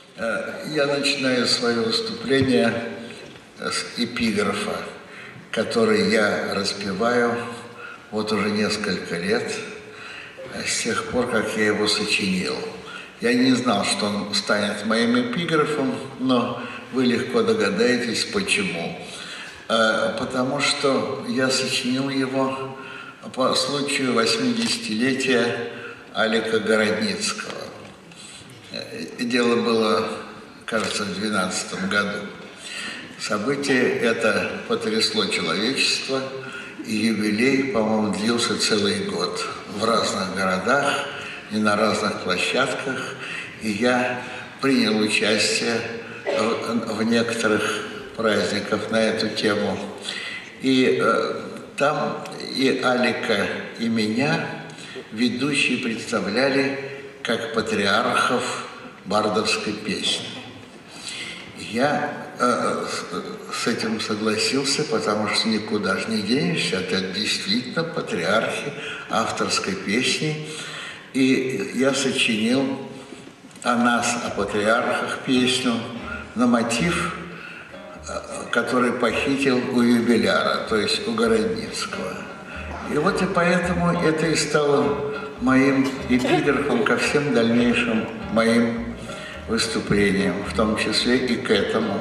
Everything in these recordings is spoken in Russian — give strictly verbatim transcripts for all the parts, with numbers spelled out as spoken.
Я начинаю свое выступление с эпиграфа, который я распеваю вот уже несколько лет, с тех пор, как я его сочинил. Я не знал, что он станет моим эпиграфом, но вы легко догадаетесь, почему. Потому что я сочинил его по случаю восьмидесятилетия Алика Городницкого. Дело было, кажется, в две тысячи двенадцатом году. Событие это потрясло человечество, и юбилей, по-моему, длился целый год в разных городах и на разных площадках. И я принял участие в, в некоторых праздниках на эту тему. И э, там и Алика, и меня ведущие представляли как патриархов бардовской песни. Я э, с этим согласился, потому что никуда же не денешься, это действительно патриархи авторской песни. И я сочинил о нас, о патриархах песню на мотив, который похитил у юбиляра, то есть у Городницкого. И вот и поэтому это и стало моим эпиграфом ко всем дальнейшим моим выступлениям, в том числе и к этому.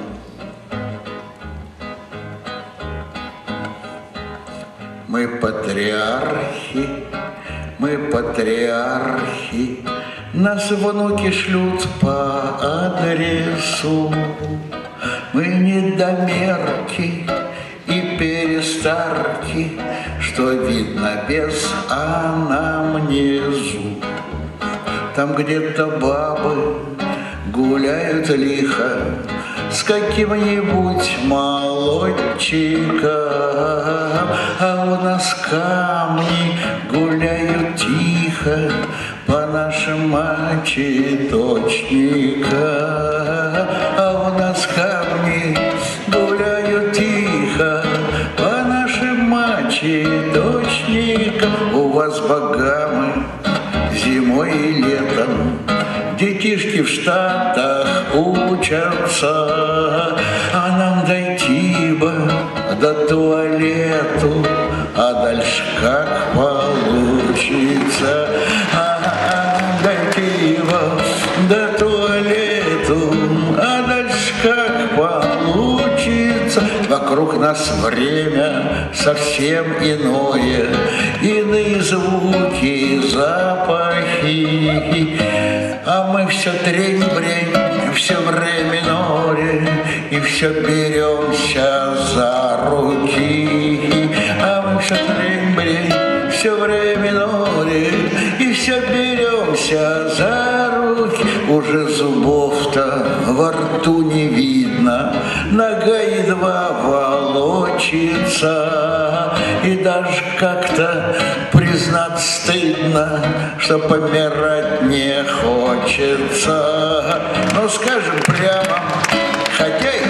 Мы патриархи, мы патриархи, нас внуки шлют по адресу. Мы недомерки и перестарки, что видно без анамнезу. Там где-то бабы гуляют лихо с каким-нибудь молодчиком, а у нас камни гуляют тихо по нашим мочеточникам, а у нас камни гуляют тихо по нашим мочеточникам. У вас богамы зимой и летом, детишки в Штатах учатся, а нам дойти бы до туалету, а дальше как получится. А нам дойти бы до туалету, а дальше как получится. Вокруг нас время совсем иное, иные звуки, запахи. А мы все трень-брень, все в ре миноре, и все беремся за руки. А мы все трень-брень, все в ре миноре, и все беремся за руки. Уже зубов-то во рту не видно, нога едва волочится, и даже как-то признать стыдно, что помирать не хочется. Ну, скажем прямо, хотя